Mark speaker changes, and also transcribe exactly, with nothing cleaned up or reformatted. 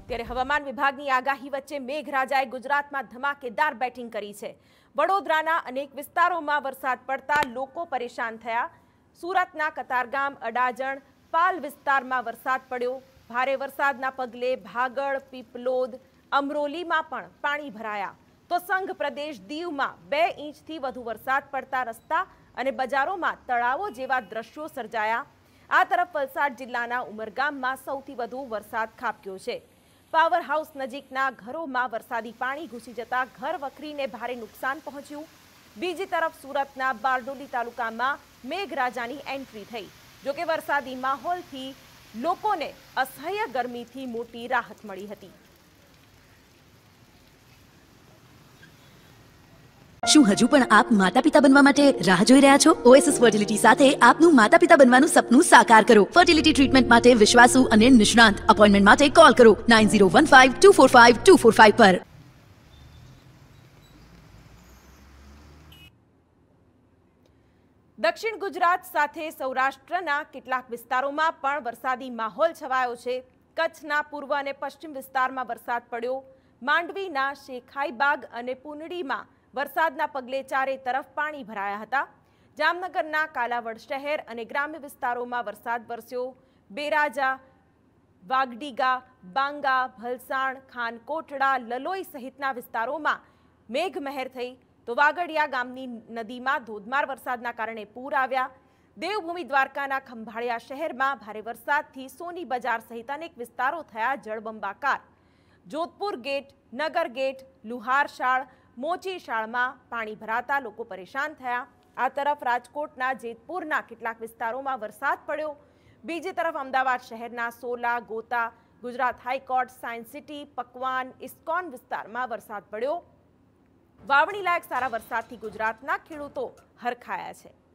Speaker 1: ત્યારે હવામાન વિભાગની આગાહી વચ્ચે મેઘરાજાએ ગુજરાતમાં ધમાકેદાર બેટિંગ કરી છે। વડોદરાના અનેક વિસ્તારોમાં વરસાદ પડતા લોકો પરેશાન થયા। સુરતના કતારગામ, અડાજણ, પાલ વિસ્તારમાં વરસાદ પડ્યો। ભારે વરસાદના પગલે ભાગળ, પીપલોદ, અમરોલીમાં પણ પાણી ભરાયા તો સંઘ પ્રદેશ દીવમાં બે ઇંચથી વધુ વરસાદ પડતા રસ્તા અને બજારોમાં તળાવો જેવા દ્રશ્યો સર્જાયા। આ તરફ વલસાડ જિલ્લાના ઉમરગામમાં સૌથી વધુ વરસાદ ખાબક્યો છે। પાવર હાઉસ નજીકના ઘરોમાં વરસાદી પાણી ઘૂસી જતા ઘર વખરીને ભારે નુકસાન પહોંચ્યું। બીજી તરફ સુરતના બારડોલી તાલુકામાં મેઘરાજાની એન્ટ્રી થઈ। જોકે વરસાદી માહોલથી લોકોને અસહ્ય ગરમીથી મોટી રાહત મળી હતી।
Speaker 2: શું હજુ પણ આપ માતા પિતા બનવા માટે રાહ જોઈ રહ્યા છો? ઓએસએસ ફર્ટિલિટી સાથે આપનું માતા પિતા બનવાનું સપનું સાકાર કરો। ફર્ટિલિટી ટ્રીટમેન્ટ માટે વિશ્વાસુ અને નિષ્ણાંત અપોઇન્ટમેન્ટ માટે કોલ કરો nine zero one five two four five two four five પર।
Speaker 1: દક્ષિણ ગુજરાત સાથે સૌરાષ્ટ્રના કેટલાક વિસ્તારોમાં પણ વરસાદી માહોલ છવાયો છે। કચ્છના પૂર્વ અને પશ્ચિમ વિસ્તારમાં વરસાદ પડ્યો। માંડવીના શેખાઈબાગ અને પુનડીમાં વરસાદના પગલે ચારે તરફ પાણી ભરાયા હતા। જામનગરના કાલાવડ શહેર અને ગ્રામ્ય વિસ્તારોમાં વરસાદ વરસ્યો। બેરાજા, વાગડીગા, બાંગા, ભલસાણ, ખાનકોટડા, લલોઈ સહિતના વિસ્તારોમાં મેઘમહેર થઈ તો વાગડિયા ગામની નદીમાં ધોધમાર વરસાદના કારણે પૂર આવ્યા। દેવભૂમિ દ્વારકાના ખંભાળિયા શહેરમાં ભારે વરસાદથી સોની બજાર સહિત અનેક વિસ્તારો થયા જળબંબાકાર। જોધપુર ગેટ, નગર ગેટ, લુહારશાળ, મોચી શાળમાં પાણી ભરાતા લોકો પરેશાન થયા। આ તરફ રાજકોટના જેતપુરના કેટલાક વિસ્તારોમાં વરસાદ પડ્યો। બીજી તરફ અમદાવાદ શહેરના Sola, Gota, Gujarat high court, science city, Pakwan, Iskcon વિસ્તારમાં વરસાદ પડ્યો। વાવણી લાયક સારા વરસાદથી ગુજરાતના ખેડૂતો હરખાયા છે।